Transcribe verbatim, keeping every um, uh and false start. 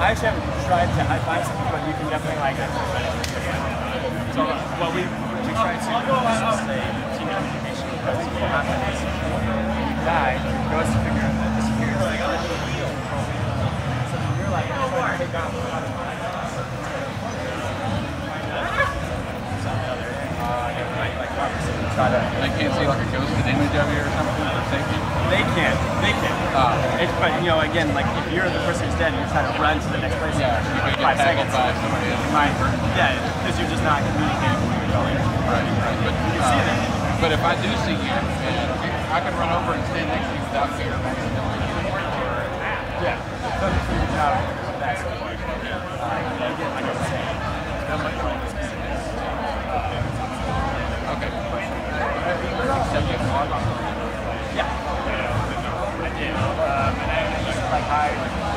I actually haven't tried to high five something, but you can definitely like it. So, well, we we tried to say team communication because what happens is you die, it goes to figure out that disappears. Like, so you're like, no more. Take off. They can't see like a ghosted image of you or something for safety? They can't. They can't. Uh, it's, but, you know, again, like, if you're the person who's dead and you're trying to run to the next place, yeah, you could get tackled by somebody else. You might, yeah, because you're just not communicating where you're going. Right, right. But, you can uh, see that. But if I do see you, and I can run over and stand next to you without fear of accidentally hitting you, or... Yeah. That's the point. Uh, again, like I was saying, that might go into specifics. Okay. Yeah. I did. Um, and I used to like hide.